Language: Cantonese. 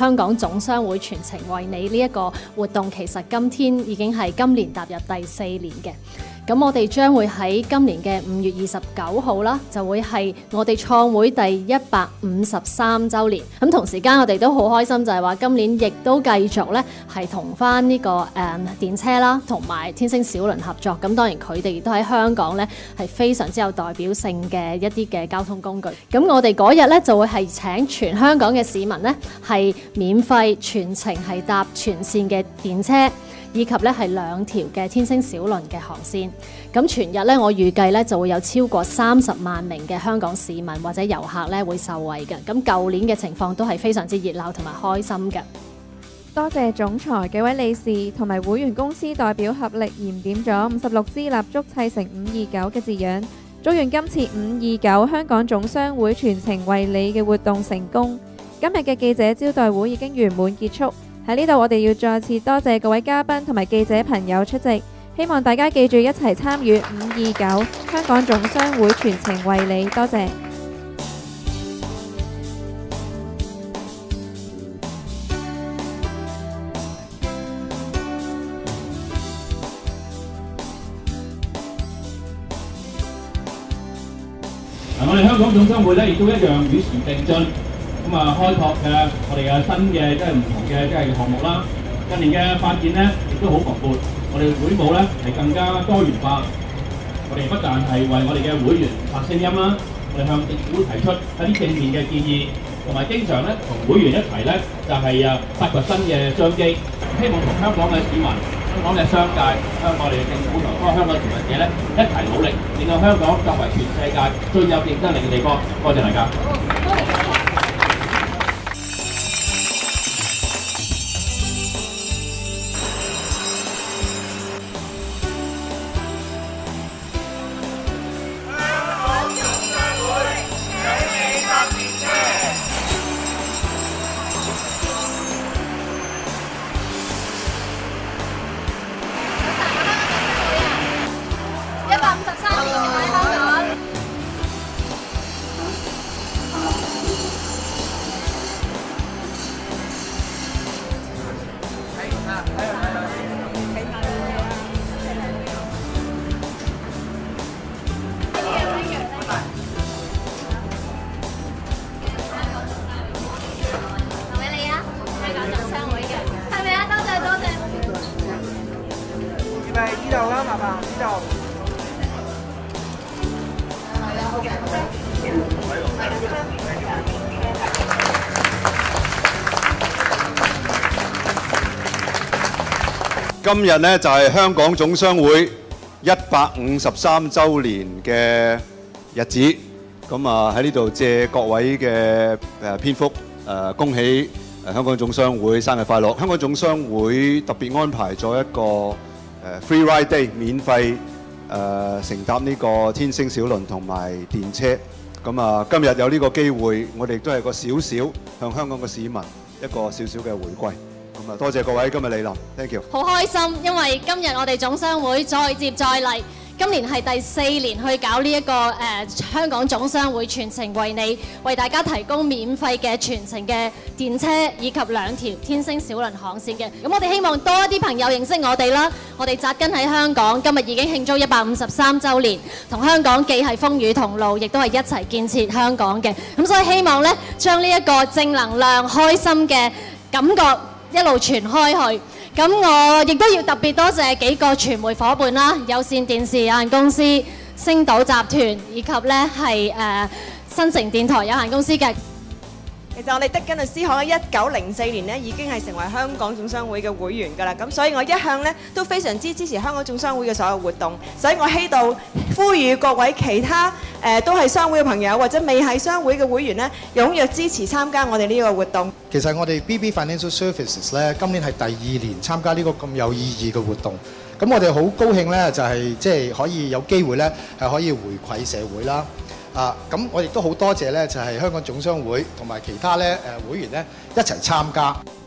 香港總商會全程為你呢一個活動，其實今天已經係今年踏入第4年嘅。咁我哋將會喺今年嘅5月29號啦，就會係我哋創會第153週年。咁同時間我哋都好開心，就係話今年亦都繼續咧係同翻呢個電車啦，同埋天星小輪合作。咁當然佢哋亦都喺香港咧係非常之有代表性嘅一啲嘅交通工具。咁我哋嗰日咧就會係請全香港嘅市民咧係免費全程係搭全線嘅電車，以及咧係2條嘅天星小輪嘅航線。咁全日咧，我預計咧就會有超過30萬名嘅香港市民或者遊客咧會受惠嘅。咁舊年嘅情況都係非常之熱鬧同埋開心嘅。 多謝總裁幾位理事同埋會員公司代表合力燃點咗56支蠟燭砌成529嘅字樣，祝願今次529香港總商會全程為你嘅活動成功。今日嘅記者招待會已經圓滿結束。喺呢度，我哋要再次多謝各位嘉賓同埋記者朋友出席，希望大家記住一齊參與529香港總商會全程為你，多謝。 我哋香港總商會咧，亦都一樣與時並進。咁啊，開拓嘅我哋嘅新嘅即係唔同嘅即係項目啦。近年嘅發展咧，亦都好蓬勃。我哋會務咧係更加多元化。我哋不但係為我哋嘅會員發聲音啦，我哋向政府提出一啲正面嘅建議，同埋經常咧同會員一齊咧就係發掘新嘅商機。希望同香港嘅市民、香港嘅商界、香港我哋嘅政府同香港持份者咧一齊努力，令到香港作為全世界最有競爭力嘅地方。多謝大家。 今日呢就係香港總商會153週年嘅日子，咁啊喺呢度借各位嘅篇幅恭喜香港總商會生日快樂！香港總商會特別安排咗一個Free Ride Day， 免費乘搭呢個天星小輪同埋電車。咁啊今日有呢個機會，我哋都係個少少向香港嘅市民一個少少嘅回歸。咁啊，多謝各位今日嚟臨 ，thank you。 好開心，因為今日我哋總商會再接再厲，今年係第4年去搞呢一個香港總商會全程為你，為大家提供免費嘅全程嘅電車以及2條天星小輪航線嘅。咁我哋希望多一啲朋友認識我哋啦。我哋紮根喺香港，今日已經慶祝153週年，同香港既係風雨同路，亦都係一齊建設香港嘅。咁所以希望呢，將呢一個正能量、開心嘅感覺一路傳開去。咁我亦都要特別多謝幾個傳媒夥伴啦，有線電視有限公司、星島集團以及咧係新城電台有限公司嘅。 其實我哋德根律師行喺1904年咧已經係成為香港總商會嘅會員㗎啦，咁所以我一向咧都非常之支持香港總商會嘅所有活動，所以我喺度呼籲各位其他都係商會嘅朋友或者未係商會嘅會員咧，踴躍支持參加我哋呢個活動。 其實我哋 BB Financial Services 咧今年係第2年參加呢個咁有意義嘅活動，咁我哋好高興咧就係即係可以有機會咧係可以回饋社會啦。咁我亦都好多謝咧，就係香港總商會同埋其他咧會員咧一齊參加。